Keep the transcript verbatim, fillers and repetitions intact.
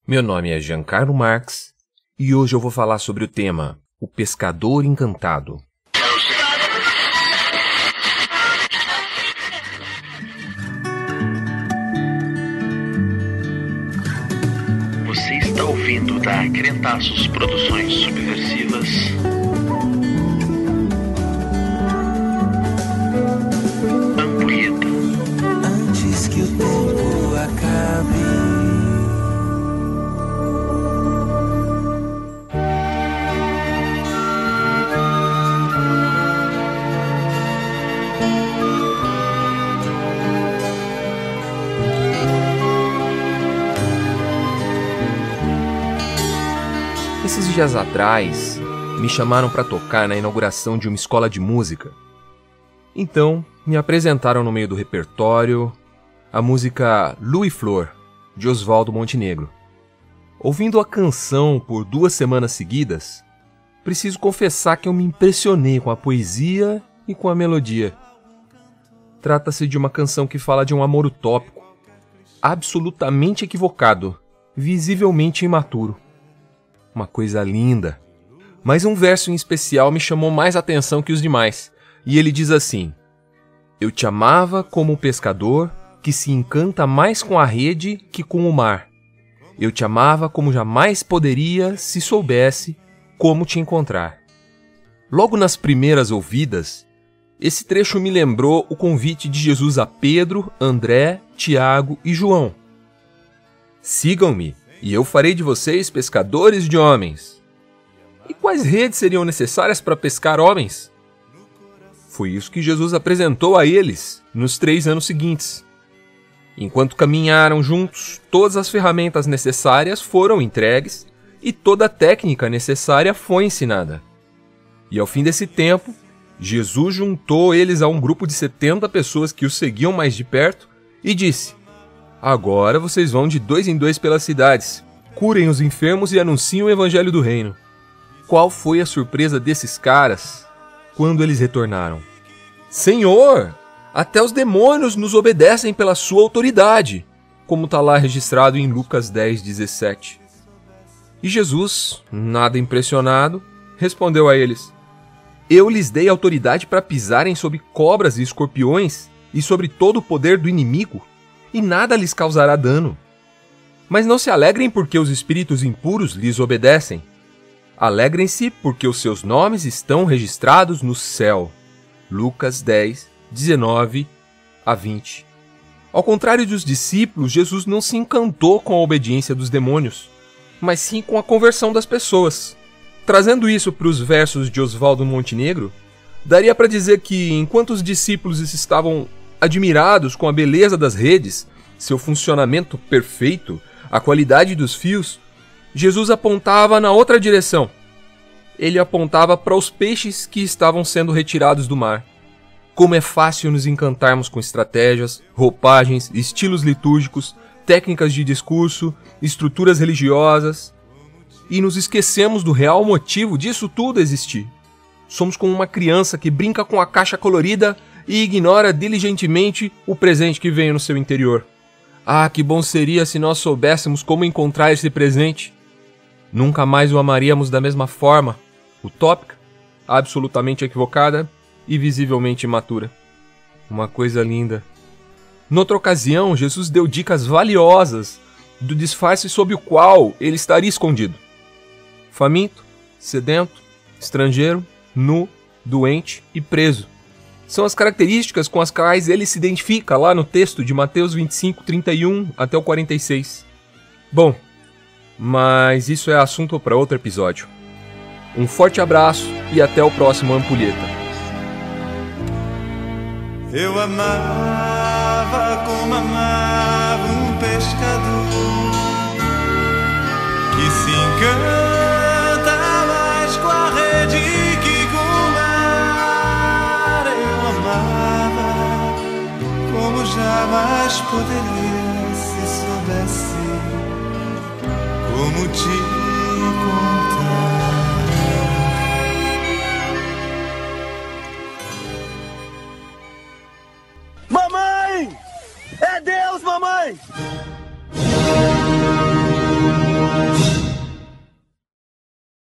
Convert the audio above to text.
Meu nome é Giancarlo Marx e hoje eu vou falar sobre o tema O Pescador Encantado. Você está ouvindo da Crentaços Produções Subversivas. Ampulheta. Antes que o tempo acabe. Esses dias atrás, me chamaram para tocar na inauguração de uma escola de música. Então, me apresentaram no meio do repertório a música Lu e Flor, de Oswaldo Montenegro. Ouvindo a canção por duas semanas seguidas, preciso confessar que eu me impressionei com a poesia e com a melodia. Trata-se de uma canção que fala de um amor utópico, absolutamente equivocado, visivelmente imaturo. Uma coisa linda. Mas um verso em especial me chamou mais atenção que os demais. E ele diz assim: Eu te amava como o pescador que se encanta mais com a rede que com o mar. Eu te amava como jamais poderia se soubesse como te encontrar. Logo nas primeiras ouvidas, esse trecho me lembrou o convite de Jesus a Pedro, André, Tiago e João. Sigam-me, e eu farei de vocês pescadores de homens. E quais redes seriam necessárias para pescar homens? Foi isso que Jesus apresentou a eles nos três anos seguintes. Enquanto caminharam juntos, todas as ferramentas necessárias foram entregues e toda a técnica necessária foi ensinada. E ao fim desse tempo, Jesus juntou eles a um grupo de setenta pessoas que o seguiam mais de perto e disse: Agora vocês vão de dois em dois pelas cidades, curem os enfermos e anunciem o evangelho do reino. Qual foi a surpresa desses caras quando eles retornaram? Senhor, até os demônios nos obedecem pela sua autoridade, como está lá registrado em Lucas dez, dezessete. E Jesus, nada impressionado, respondeu a eles: Eu lhes dei autoridade para pisarem sobre cobras e escorpiões e sobre todo o poder do inimigo, e nada lhes causará dano. Mas não se alegrem porque os espíritos impuros lhes obedecem. Alegrem-se porque os seus nomes estão registrados no céu. Lucas dez, dezenove a vinte. Ao contrário dos discípulos, Jesus não se encantou com a obediência dos demônios, mas sim com a conversão das pessoas. Trazendo isso para os versos de Oswaldo Montenegro, daria para dizer que enquanto os discípulos estavam admirados com a beleza das redes, seu funcionamento perfeito, a qualidade dos fios, Jesus apontava na outra direção. Ele apontava para os peixes que estavam sendo retirados do mar. Como é fácil nos encantarmos com estratégias, roupagens, estilos litúrgicos, técnicas de discurso, estruturas religiosas, e nos esquecemos do real motivo disso tudo existir. Somos como uma criança que brinca com a caixa colorida e ignora diligentemente o presente que vem no seu interior. Ah, que bom seria se nós soubéssemos como encontrar esse presente. Nunca mais o amaríamos da mesma forma, utópica, absolutamente equivocada e visivelmente imatura. Uma coisa linda. Noutra ocasião, Jesus deu dicas valiosas do disfarce sob o qual ele estaria escondido. Faminto, sedento, estrangeiro, nu, doente e preso. São as características com as quais ele se identifica lá no texto de Mateus vinte e cinco, trinta e um até o quarenta e seis. Bom, mas isso é assunto para outro episódio. Um forte abraço e até o próximo Ampulheta. Eu amava como amava um pescador que se encanta mais com a rede que com o mar. Eu amava como jamais poderia se soubesse como te contar.